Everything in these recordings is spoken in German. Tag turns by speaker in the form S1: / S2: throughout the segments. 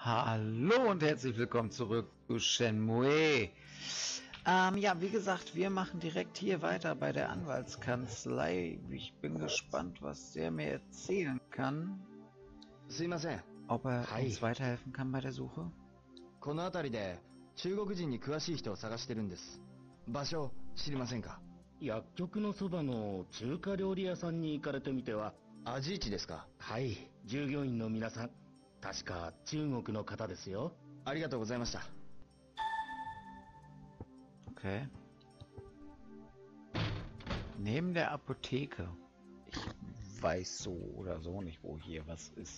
S1: Hallo und herzlich willkommen zurück zu Shenmue. Ja, wie gesagt, wir machen direkt hier weiter bei der Anwaltskanzlei. Ich bin gespannt, was der mir erzählen kann. Ob er uns weiterhelfen kann bei der Suche.
S2: この辺りで中国人に詳しい人を探してるんです。場所知りませんか？
S3: 薬局のそばの中華料理屋さんに行かれてみては。
S2: アジイチですか？
S3: はい、従業員の皆さん、確か中国の方ですよ。
S2: ありがとうございました。
S1: Okay. Neben der Apotheke. Ich weiß so oder so nicht, wo hier was ist.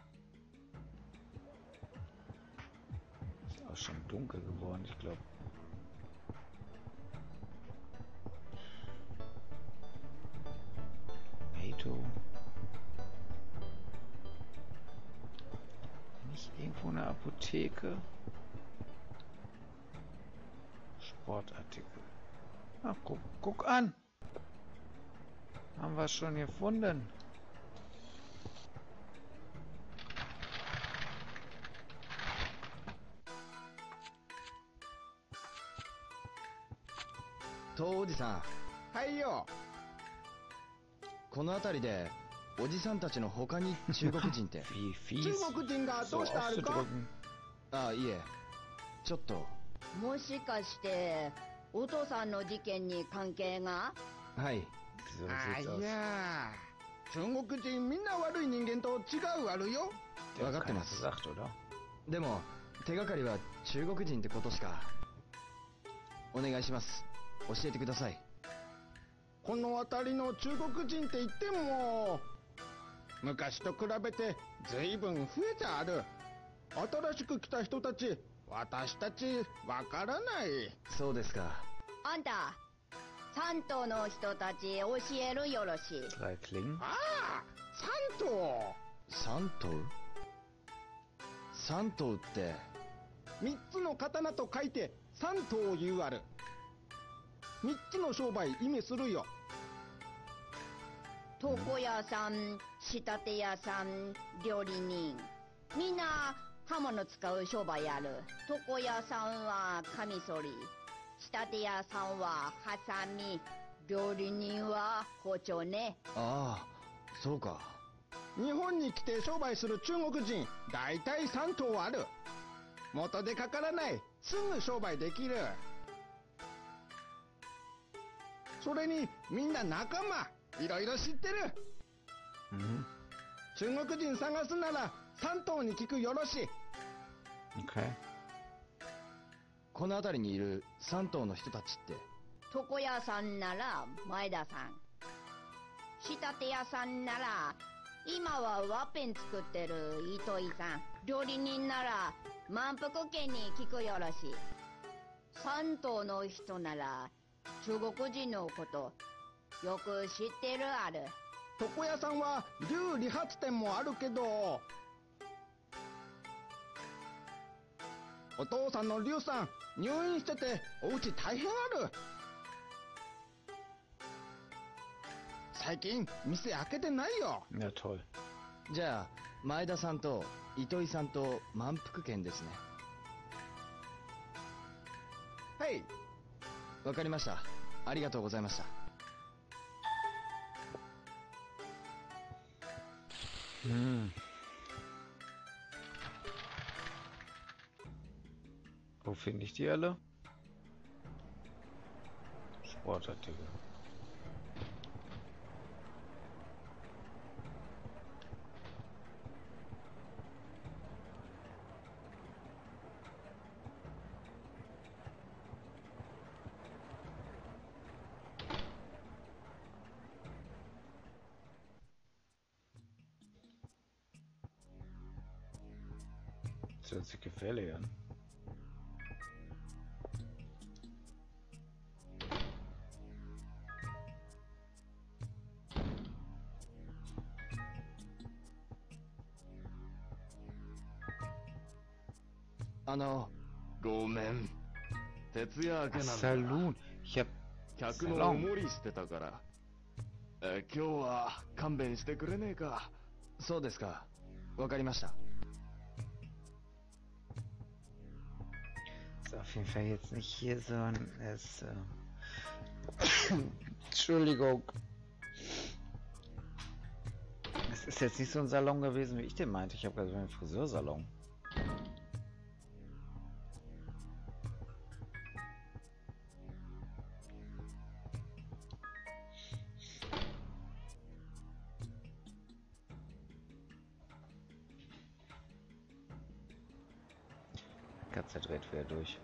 S1: Ist auch schon dunkel geworden, ich glaube. Tomato. Nicht irgendwo eine Apotheke? Sportartikel. Ach, guck an! Haben wir es schon gefunden.
S2: とおじさん。
S4: はいよ。
S2: この辺りでおじさんたちの他に中国人って。
S4: 中国人がどうしてあるか？
S2: あ、いえ。ちょっと。
S5: もしかしてお父さんの事件に関係が？
S2: はい。
S4: いや中国人みんな悪い人間と違うあるよ。
S2: 分かってます。でも手がかりは中国人ってことしか。お願いします。教えてください。
S4: この辺りの中国人って言っても昔と比べて随分増えてある。新しく来た人たち私たちわからない。
S2: そうですか。
S5: あんた山東の人たち教えるよろしい。
S4: ああ、山東。
S2: 山東？山東って
S4: 三つの刀と書いて山東いうある。三つの商売意味するよ。
S5: 床屋さん、仕立て屋さん、料理人、みんな刃物使う商売ある。床屋さんはカミソリ、仕立て屋さんはハサミ、料理人は包丁ね。
S2: ああ、そうか。
S4: 日本に来て商売する中国人だいたい3頭ある。元でかからない、すぐ商売できる。それにみんな仲間、いろいろ知ってる。中国人探すなら3頭に聞くよろしい。
S1: Okay.
S2: この辺りにいる3頭の人たちって。
S5: 床屋さんなら前田さん、仕立て屋さんなら今はワッペン作ってる糸井さん、料理人なら満腹家に聞くよろしい。3頭の人なら中国人のことよく知ってるある。
S4: 床屋さんは龍理髪店もあるけど、お父さんの龍さん入院しててお家大変ある。最近店開けてないよ。
S1: Ja, toll.
S2: じゃあ前田さんと糸井さんと満腹券ですね。
S4: はい。
S2: わかりました。ありがとうございました。
S1: Wo finde ich die alle? Sportartikel. Das hört sich gefährlich an.
S6: Gomen. 徹夜明けなんだ。
S1: Saloon. Ich hab
S6: 客のおもりしてたから。今日は勘弁してくれねえか。
S2: そうですか。わかりました。
S1: Auf jeden Fall jetzt nicht hier, sondern es. Entschuldigung. Es ist jetzt nicht so ein Salon gewesen, wie ich den meinte. Ich habe gerade so einen Friseursalon. Die Katze dreht wieder durch.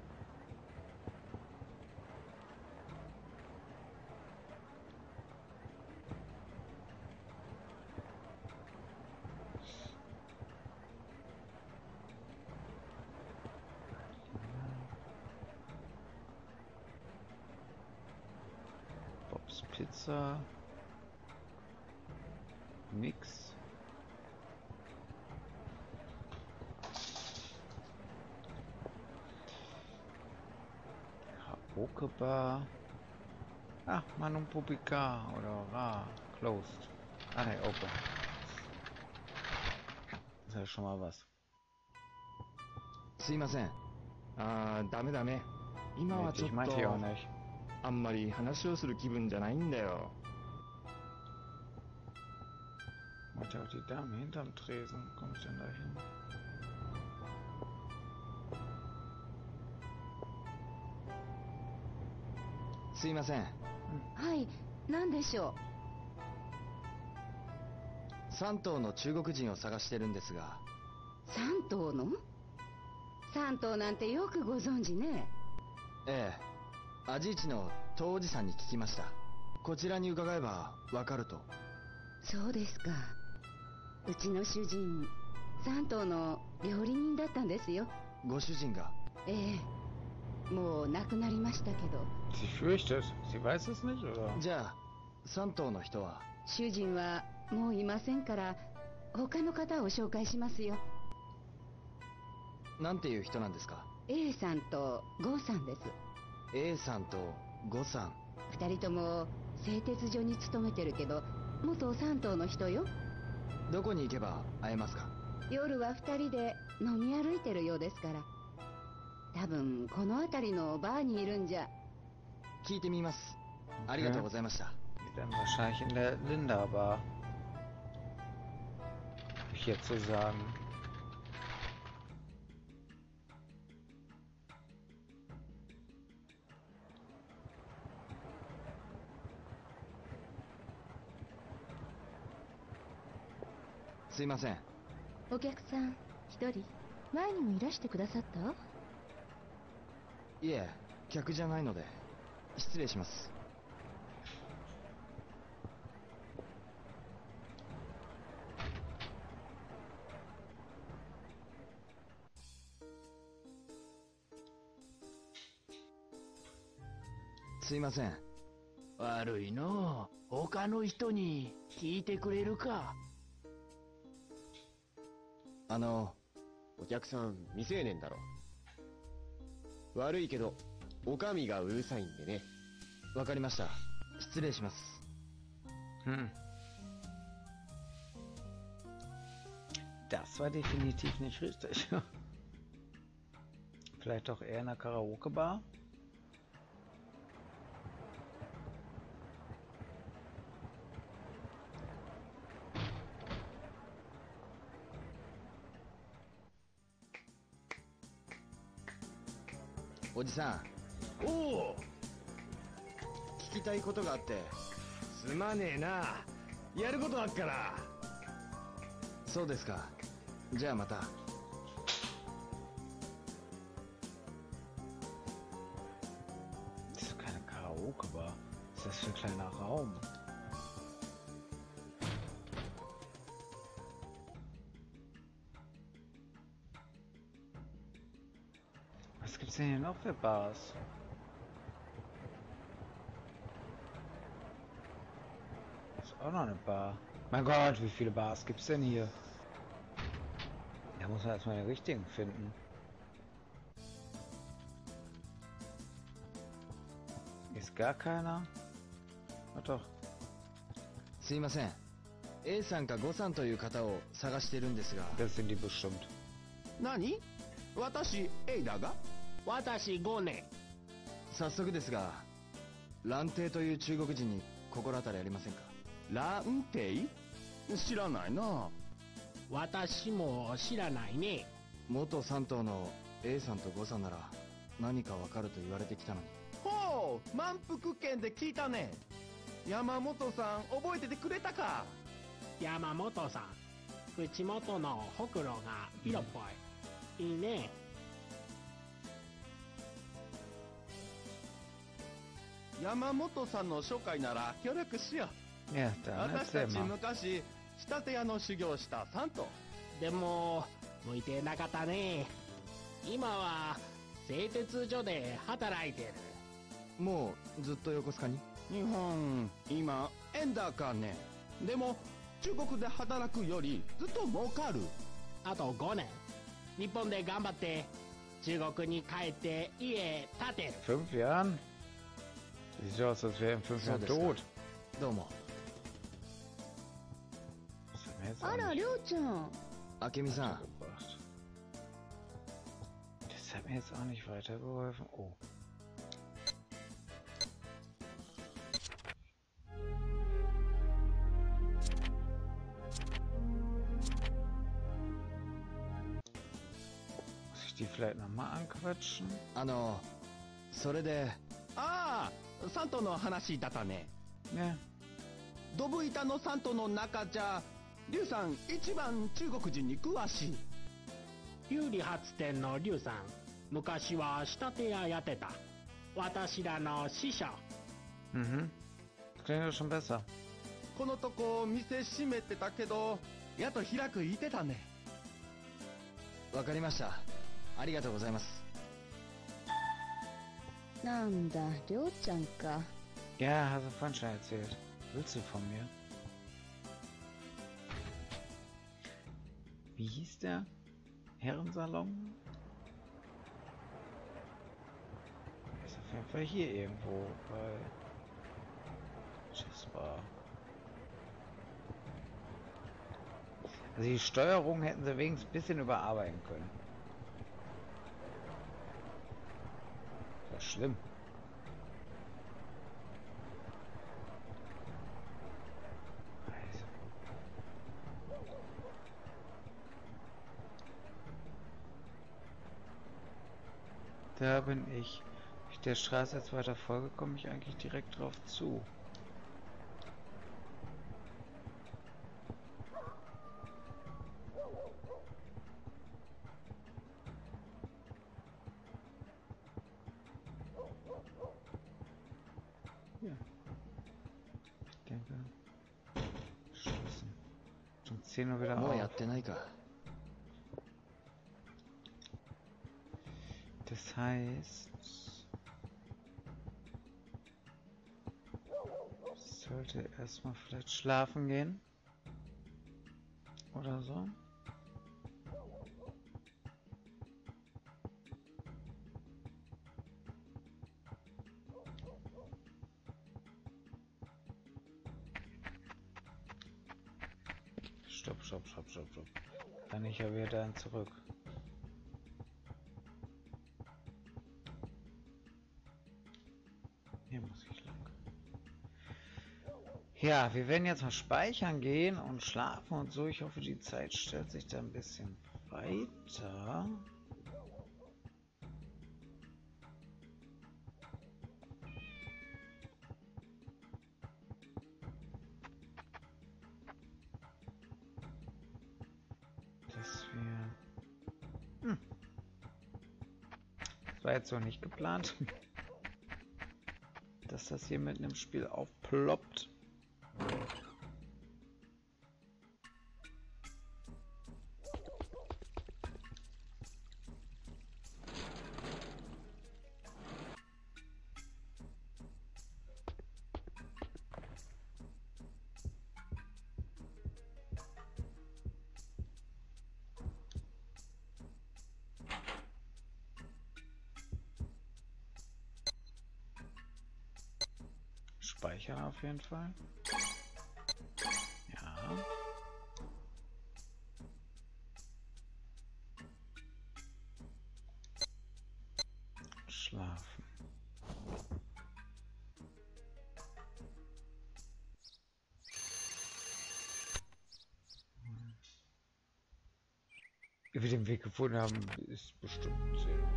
S1: Bob's Pizza. Mix. Karaoke Bar. Ah, Manum Publica oder Ra. Closed. Ah ne, open. Das ist ja schon mal was.
S2: すいません。
S6: ダメダメ。今はちょっ
S1: Ich meinte ja auch
S6: と
S1: nicht.
S6: あんまり話をする気分じゃないんだよ。
S1: Meinte auch die Dame hinterm Tresen. Komm ich denn da hin?
S2: すいません。
S5: はい、何でしょ
S2: 3頭の中国人を探してるんですが。
S5: う。3頭の ?3 頭なんてよくご存知ね。
S2: ええ。アジイチの東おじさんに聞きました。こちらに伺えばわかると。
S5: そうですか。うちの主人、3頭の料理人だったんですよ。
S2: ご主人が。
S5: ええ。もう亡くなりましたけど。
S1: Sie fürchtet. Sie weiß es nicht, oder?
S2: じゃあ3頭の人は。
S5: 主人はもういませんから、他の方を紹介しますよ。
S2: なんていう人なんですか？
S5: A さんと郷さんです。
S2: A さんと5さん。
S5: 二人とも製鉄所に勤めてるけど、元3頭の人よ。
S2: どこに行けば会えますか？
S5: 夜は二人で飲み歩いてるようですから。多分この辺りのバーにいるんじゃ。
S2: 聞いてみます。ありがとうございました。
S1: Dann wahrscheinlich in der Linda Bar. Hier zu sagen.
S2: すいません。
S7: お客さん一人前にもいらしてくださった？
S2: いえ、客じゃないので失礼します。すいません。
S3: 悪いのう。他の人に聞いてくれるか。
S6: お客さん未成年だろ。悪いけどおかみがうるさいんでね。
S2: わかりました。失礼します。
S1: Hm. Das war definitiv nicht richtig. Vielleicht doch eher in einer Karaoke-Bar?
S2: おじさん。
S3: おお。
S2: 聞きたいことがあって。
S3: すまねえな。やることあっから。
S2: そうですか。じゃあまた。
S1: Das ist keine Karaoke-Bar. Was ist das für ein kleiner Raum? Was gibt's denn hier noch für Bars? Das ist auch noch eine Bar. Mein Gott, wie viele Bars gibt's denn hier? Da muss man erstmal den richtigen finden. Ist gar keiner? Ah, doch.
S2: すいません。A さんか5さんという方を探してるんですが。
S1: Das sind die bestimmt.
S4: 何？私 A だが？
S3: 私5年。
S2: 早速ですが、蘭亭という中国人に心当たりありませんか？
S4: 蘭亭？知らないな。
S3: 私も知らないね。
S2: 元3頭の A さんと5さんなら何かわかると言われてきたのに。
S4: ほう、満腹圏で聞いたね。山本さん覚えててくれたか？
S3: 山本さん、口元のほくろが色っぽい。いいね。
S4: 山本さんの紹介なら協力しよう。
S1: Ja, dann
S4: 私た
S1: erzähl
S4: ち
S1: mal.
S4: 昔仕立て屋の修行したサント。
S3: でも、向いてなかったね。今は製鉄所で働いてる。
S2: もうずっと横須賀に？
S4: 日本今円高ね。でも中国で働くよりずっと儲かる。
S3: あと5年。日本で頑張って中国に帰って家建てる。
S1: 5 Jahren? Sieht so aus, als wäre er in 5 Jahren tot.
S2: どうも。
S1: Das hat mir jetzt
S7: あ
S1: auch
S7: ら、
S1: nicht
S7: りょうちゃん。
S2: 明美さん、
S1: gebracht. Das hat mir jetzt auch nicht weitergeholfen. Oh. Muss ich die vielleicht nochmal anquatschen?
S2: それで、
S4: ああ、サントの話だったね。
S1: Ne.
S4: ドブ板のサントの中じゃリュウさん一番中国人に詳しい。
S3: 有利発展の劉さん、昔は仕立て屋やってた。私らの師匠。
S1: Mhm. Klingt doch schon besser.
S4: このとこ店閉めてたけどやっと開く言ってたね。
S2: わかりました。ありがとうございます。
S7: なんだ、りょうちゃんか。
S1: Ja, hast du vorhin schon erzählt. Willst du von mir? Wie hieß der? Herrensalon? Ist auf jeden Fall hier irgendwo bei Chispa. Also die Steuerung hätten sie wenigstens ein bisschen überarbeiten können. Das ist schlimm. Da bin ich. Wenn ich der Straße jetzt weiter folge, komme ich eigentlich direkt drauf zu. Ja. Ich denke. Schließen. Um 10 Uhr wieder
S2: もうやっ
S1: auf.
S2: てないか。
S1: Das heißt, ich sollte erstmal vielleicht schlafen gehen oder so. Stopp. Kann ich ja wieder dahin zurück. Hier muss ich lang. Ja, wir werden jetzt mal speichern gehen und schlafen und so. Ich hoffe, die Zeit stellt sich da ein bisschen weiter. Dass wir... Das war jetzt so nicht geplant. Dass das hier mitten im Spiel aufploppt. Speichern auf jeden Fall. Ja. schlafen. Wie wir den Weg gefunden haben, ist bestimmt 10 Uhr.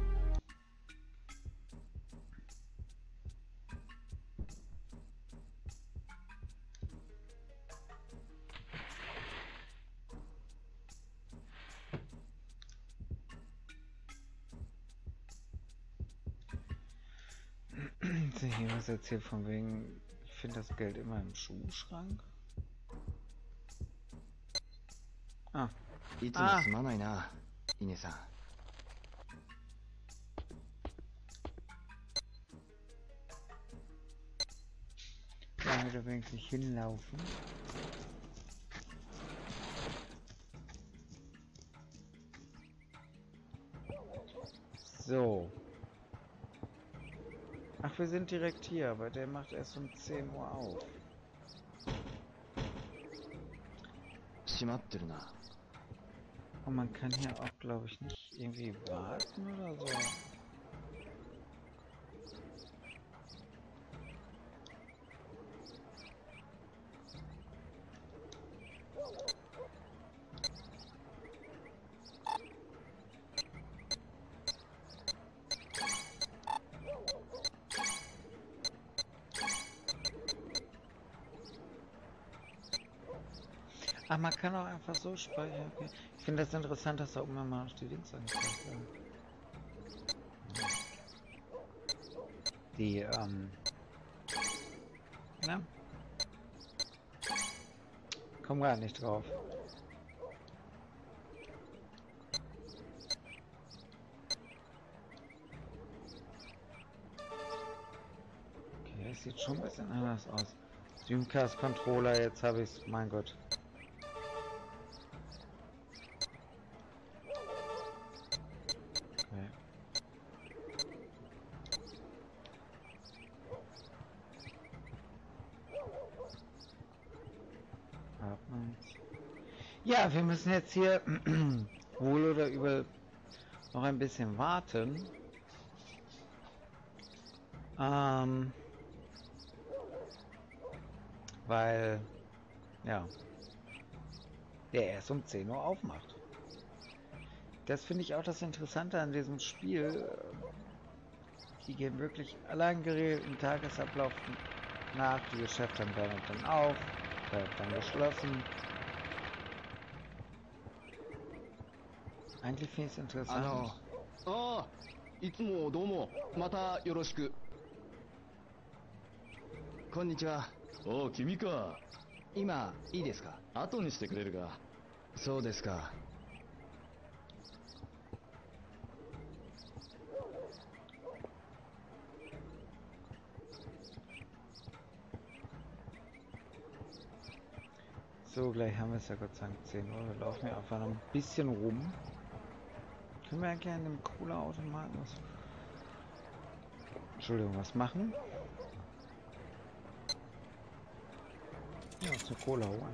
S1: Hier was jetzt hier von wegen, ich finde das Geld immer im Schuhschrank. Ah.
S2: いつもすまないな、イネさん。
S1: Da wird er wenigstens hinlaufen. So. Ach, wir sind direkt hier, aber der macht erst um 10 Uhr auf.
S2: 閉まってるな。
S1: Und man kann hier auch, glaube ich, nicht irgendwie warten oder so. Ah, man kann auch einfach so speichern. Okay. Ich finde das interessant, dass da oben immer noch die Links angezeigt werden. Die, na? Komm gar nicht drauf. Okay, das sieht schon ein bisschen anders aus. Dreamcast Controller, jetzt habe ich es, mein Gott. Ja, wir müssen jetzt hier wohl oder übel noch ein bisschen warten. Weil, ja, der erst um 10 Uhr aufmacht. Das finde ich auch das Interessante an diesem Spiel. Die gehen wirklich allein geregelten Tagesablauf nach. Die Geschäfte werden dann auf, werden dann geschlossen. Eigentlich finde ich es interessant.
S2: ああ、いつもどうも、またよろしく。こんにちは。
S6: おお、君か。
S2: 今、いいですか？
S6: 後にしてくれるか。
S2: そうですか。
S1: So, gleich haben wir es ja Gott sei Dank 10 Uhr. Wir laufen ja einfach noch ein bisschen rum. Können wir eigentlich an dem Cola-Automaten was... Entschuldigung, was machen? Ja, uns eine Cola holen.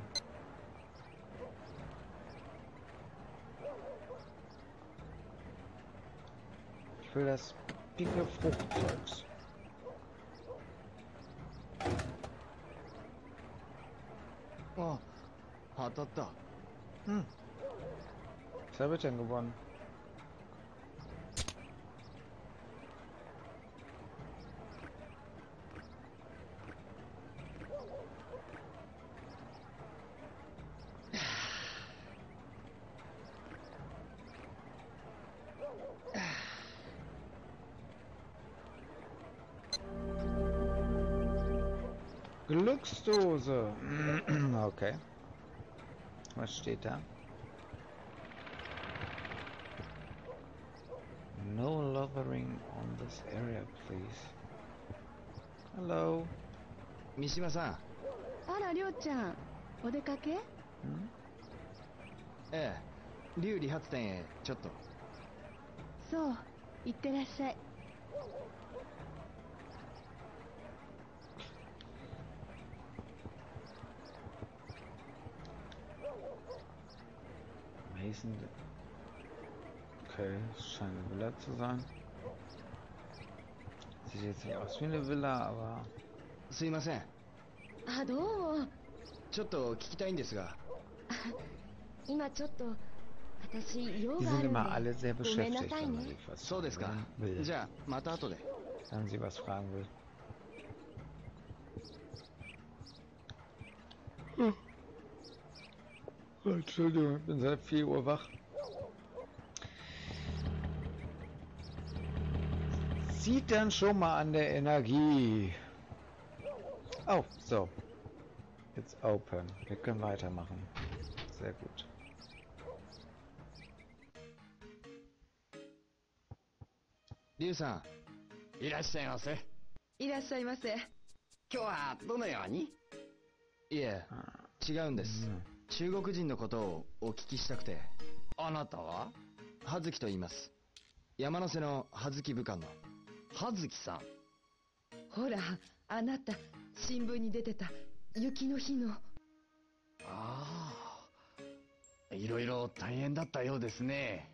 S1: Ich will das dicke Fruchtzeugs.
S2: Oh, hat das da.
S1: Was habe ich denn gewonnen? Glücksdose. Okay. Was steht da? No lothering on this area, please. Hello.
S2: 三島さん。
S7: あら、りょうちゃん。お出かけ？
S2: ええ、竜理髪店へちょっと。
S7: そう、行ってらっしゃい。
S1: Mason. Okay, es scheint eine Villa zu sein. Sieht jetzt nicht aus wie eine Villa, aber...
S2: すいません。
S7: あ、どうも。
S2: ちょっと聞きたいんですが。
S7: 今ちょっと私用
S1: Die
S7: があ
S1: sind
S7: るん
S1: immer alle
S7: で
S1: sehr
S7: ごめんな
S1: beschäftigt,
S7: さい
S1: wenn man
S7: ね。
S1: sich was
S2: そうですか。
S1: will.
S2: じゃあ、また後で。
S1: Wenn sie was fragen will. Entschuldigung, ich bin seit 4 Uhr wach. Sieht dann schon mal an der Energie. Oh, so. Jetzt open. Wir können weitermachen. Sehr gut.
S2: リュウさん。
S6: いらっしゃいませ。
S7: いらっしゃいませ。
S6: 今日はどのように？
S2: いえ、違うんです。中国人のことをお聞きしたくて。
S6: あなたは？
S2: 葉月と言います。山瀬の葉月武官の。
S6: 葉月さん。
S7: ほら、あなた新聞に出てた雪の日の。
S6: ああ。いろいろ大変だったようですね。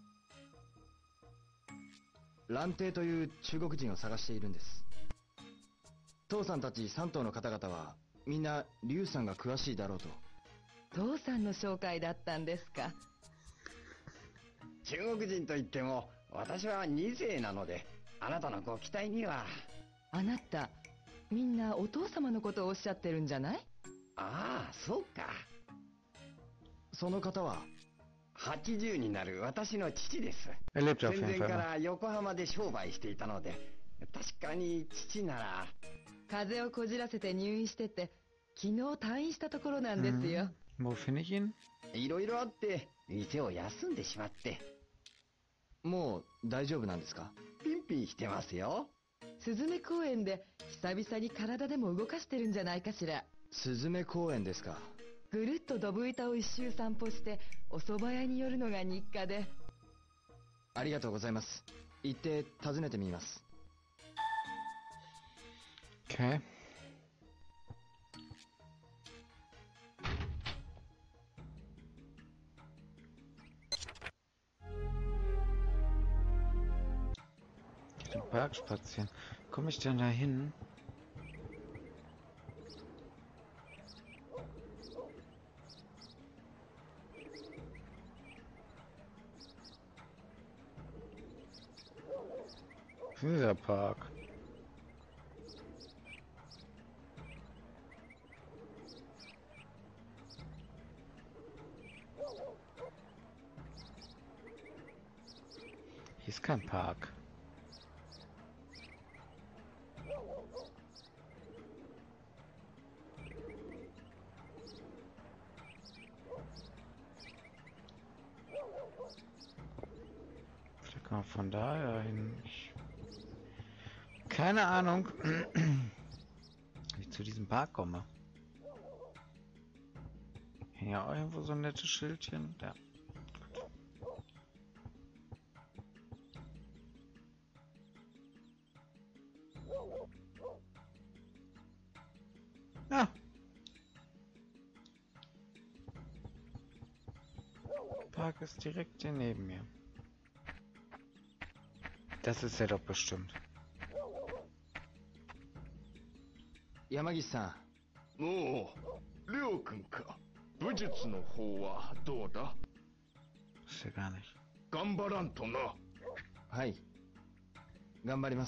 S2: 蘭亭という中国人を探しているんです。父さんたち3頭の方々はみんなリュウさんが詳しいだろうと。
S7: 父さんの紹介だったんですか。
S6: 中国人といっても私は2世なので、あなたのご期待には。
S7: あなたみんなお父様のことをおっしゃってるんじゃない？
S6: ああ、そうか。
S2: その方は
S6: 80になる私の父です。
S1: Er lebt auf
S6: 戦
S1: jeden
S6: 前か
S1: Fall noch.
S6: ら横浜で商売していたので、確かに父なら。
S7: 風邪をこじらせて入院してて昨日退院したところなんですよ。
S1: Wo finde ich ihn?
S6: いろいろあって店を休んでしまって。
S2: もう大丈夫なんですか？
S6: ピンピンしてますよ。
S7: スズメ公園で久々に体でも動かしてるんじゃないかしら。
S2: スズメ公園ですか？
S7: ぐるっとドブ板を一周散歩してお蕎麦屋に寄るのが日課で。
S2: ありがとうございます。行って訪ねてみます。
S1: Okay. Ich den Berg spazieren. Komme ich denn da hin? Dieser Park. Hier ist kein Park. Vielleicht kann man von daher hin. Keine Ahnung, wie ich zu diesem Park komme. Hier auch irgendwo so ein nettes Schildchen. Ja. Ah. Park ist direkt hier neben mir. Das ist er doch bestimmt.
S2: 山岸さん。
S4: おお、りょうくんか。武術の方はどうだ？
S1: Ist ja gar nicht.
S4: 頑張らんとな。
S2: はい。頑張ります。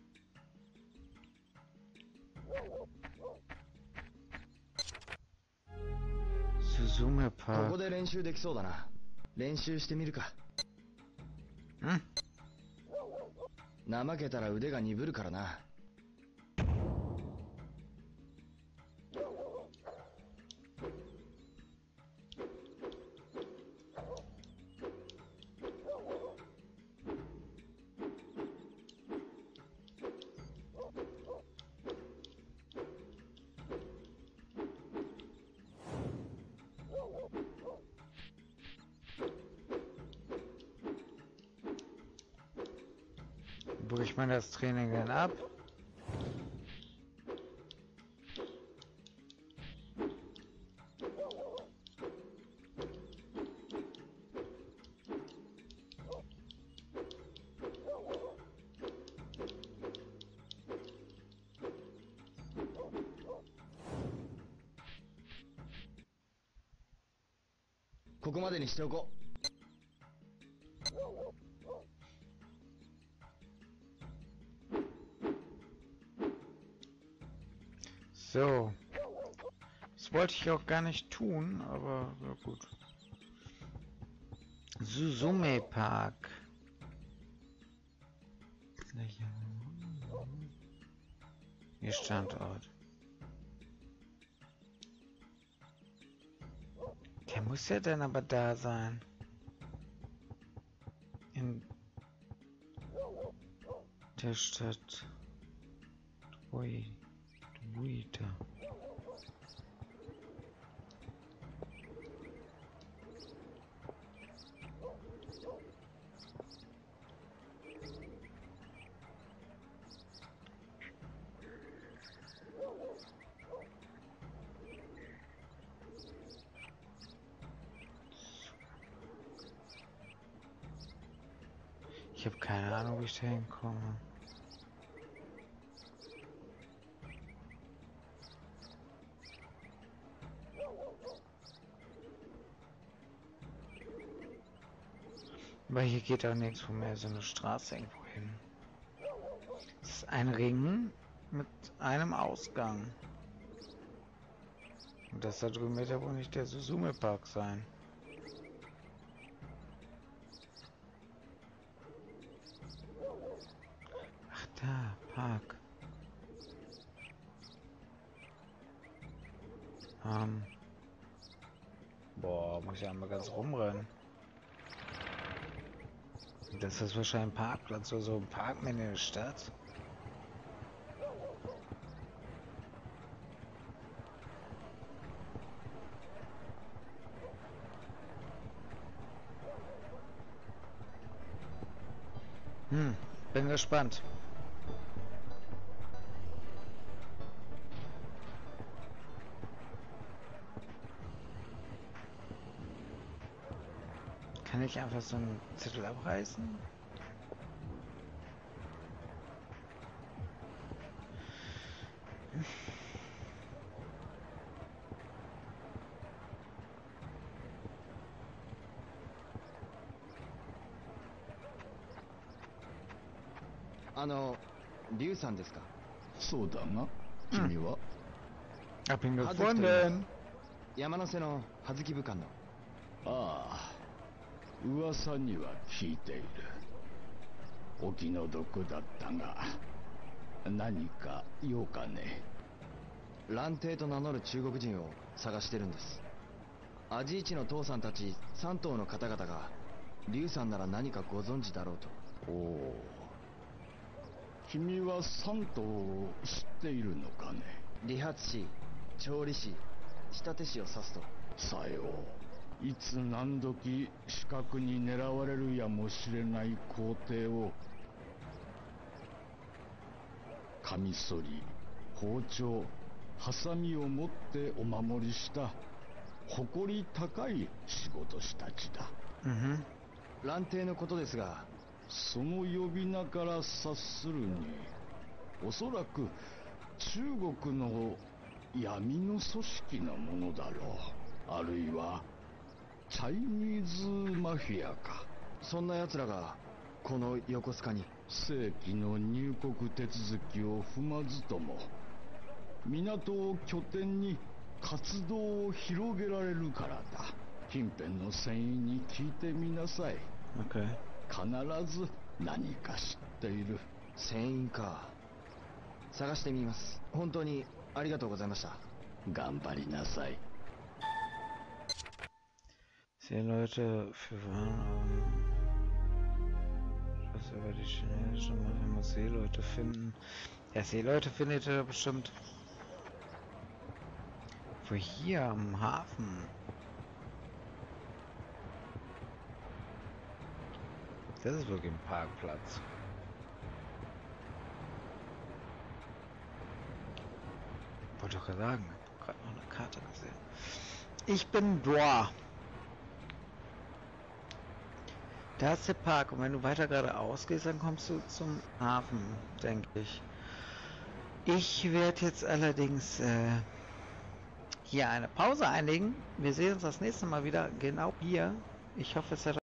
S1: Suzume
S2: こ
S1: Park.
S2: こで練習できそうだな。練習してみるか。
S1: Hm?
S2: 怠けたら腕が鈍るからな。
S1: Bricht man das Training denn ab?
S2: ここまでにしておこう。
S1: So. Das wollte ich auch gar nicht tun, aber ja gut. Suzume Park. Ihr Standort. Der muss ja dann aber da sein. In der Stadt. Duita. Ich habe keine Ahnung, wie ich da hinkomme. Aber hier geht auch nirgendwo mehr so eine Straße irgendwo hin. Es ist ein Ring mit einem Ausgang. Und das da drüben wird ja wohl nicht der Suzume Park sein. Ach da, Park. Boah, muss ich einmal ganz rumrennen. Das ist wahrscheinlich ein Parkplatz oder so ein Park in der Stadt. Bin gespannt. Kann ich einfach so einen Zettel abreißen?
S2: リュウさんですか？
S4: そうだが、君は？
S1: Hab ihn gefunden.
S2: 山瀬の葉月部官の。
S4: ああ、噂には聞いている。お気の毒だったが、何か用かね？
S2: 蘭亭と名乗る中国人を探してるんです。アジイチの父さんたち3頭の方々がリュウさんなら何かご存知だろうと。おお、
S4: 君は3頭を知っているのかね？
S2: 理髪師、調理師、仕立て師を指すと。
S4: さよう、いつ何時視覚に狙われるやもしれない皇帝をカミソリ、包丁、ハサミを持ってお守りした誇り高い仕事師たちだ。
S2: 蘭亭のことですが、
S4: その呼び名から察するに、おそらく中国の闇の組織のものだろう。あるいはチャイニーズマフィアか。
S2: そんな奴らがこの横須賀に。
S4: 正規の入国手続きを踏まずとも港を拠点に活動を広げられるからだ。近辺の船員に聞いてみなさい。必ず何か知っている。
S2: 船員か。探してみます。本当にありがとうございました。
S4: 頑張りなさい。
S1: Seeleute für Warnung. Was über die chinesische Mafia muss Seeleute finden. Ja, Seeleute findet er bestimmt. Wo hier am Hafen? Das ist wirklich ein Parkplatz. Wollte doch gerade sagen, ich habe gerade noch eine Karte gesehen. Ich bin da. Da ist der Park und wenn du weiter geradeaus gehst, dann kommst du zum Hafen, denke ich. Ich werde jetzt allerdings hier eine Pause einlegen. Wir sehen uns das nächste Mal wieder genau hier. Ich hoffe, es hat